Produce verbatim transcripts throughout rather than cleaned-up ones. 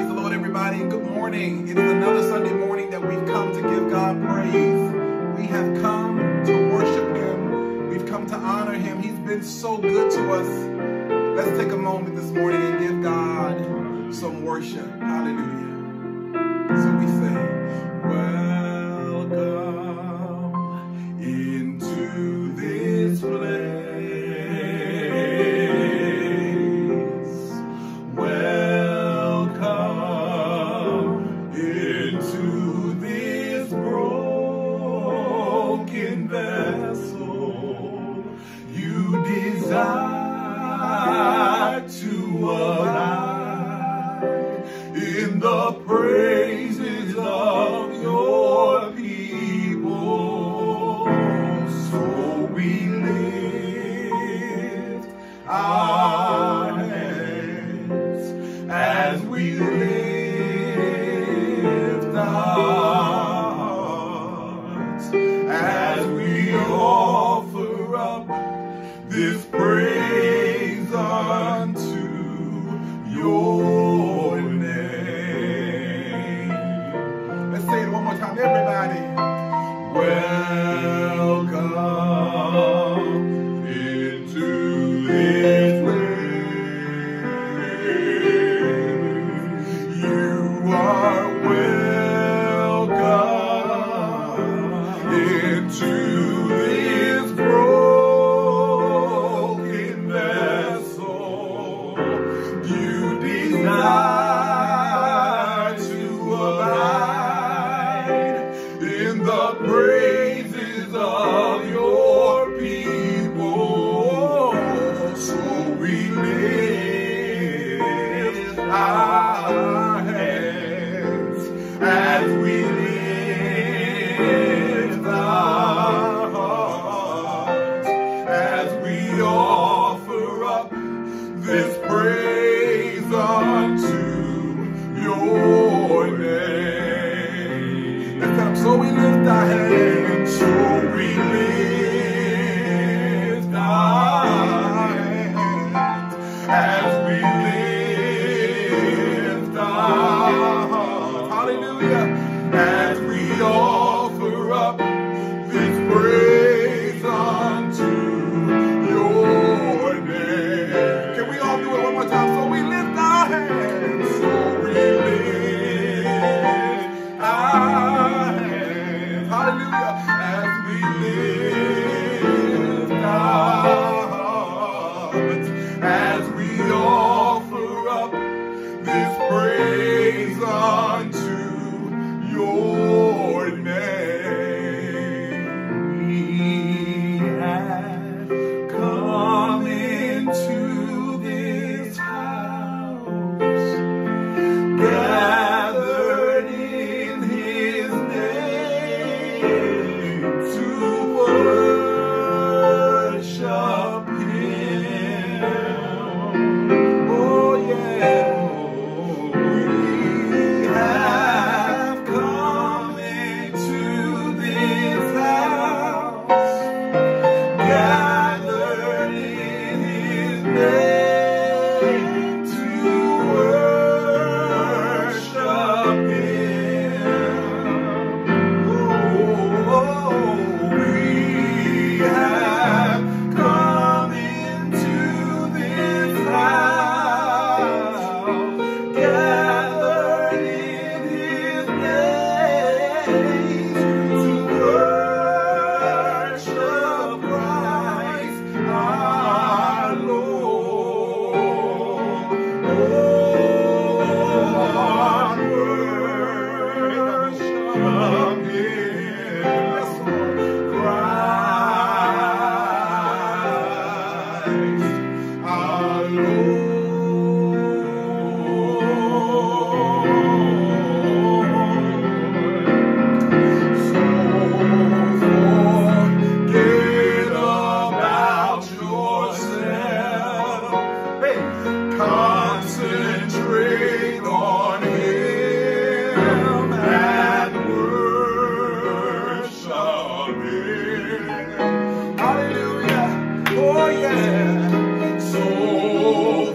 Praise the Lord, everybody. Good morning. It is another Sunday morning that we've come to give God praise. We have come to worship Him. We've come to honor Him. He's been so good to us. Let's take a moment this morning and give God some worship. Hallelujah. So we say, welcome into this place. Desire to abide in the praises of your people. So we lift our hands as we lift our hearts, as we offer up this praise unto your name. Let's say it one more time, everybody. Welcome into this place. You are welcome into this grove. Desire to abide in the praises of your people. So we lift our hands as we lift our hearts, as we offer up this praise unto your name. Lift up, so we lift our hands, so we lift our hands, as we lift our hearts, hallelujah, as we offer up this praise unto your name. Can we all do it one more time? So we lift our hands, so we lift our hands, hallelujah, as we lift our hearts, as we offer up this praise unto your name. We have come into this house, gathered in His name to worship Him. Oh yeah, we have come into this house, gathered in His name to worship Him. Oh, we have come into this house, gathered in His name to worship Christ our Lord. Oh, worship Him, yes, Lord, Christ our Lord. So forget about yourself. Hey, concentrate on Him and worship Him. Hallelujah. Oh yeah. So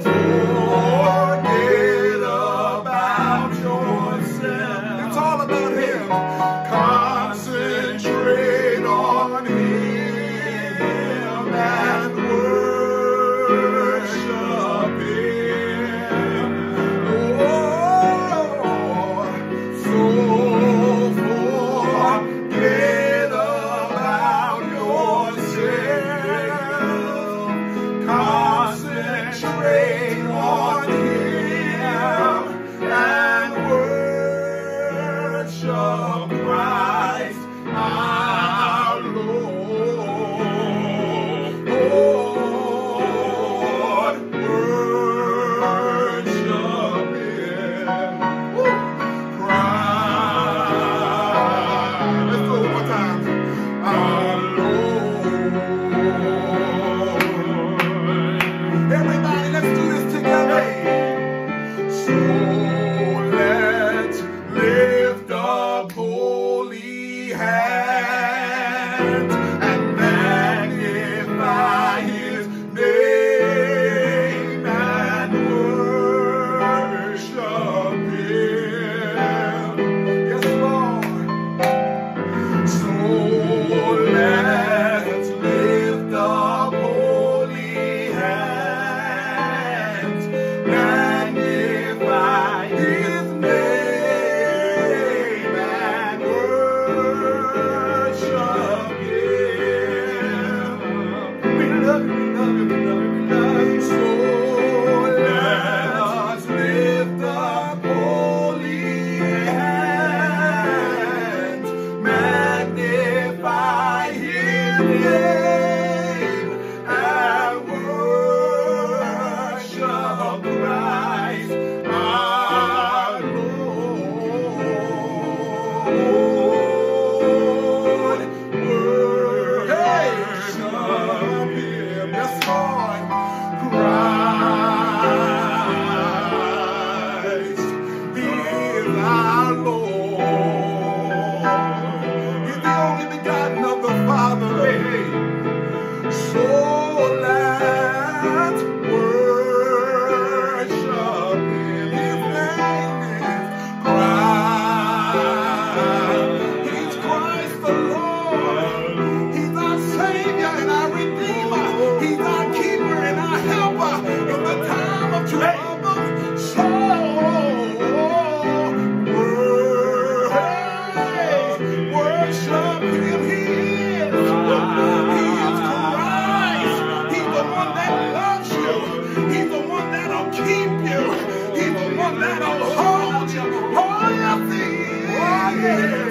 Christ our Lord. Worship him. Yes, Lord. Christ is our Lord. He's the only begotten of the Father. Hey, so let's worship him. His name is Christ. He's Christ the Lord. He's our Savior and our Redeemer. He's our keeper and our helper in the time of trouble. So worship him. He is. He is Christ. He's the one that loves you. He's the one that'll keep you. He's the one that'll hold you. Oh, yes, he is.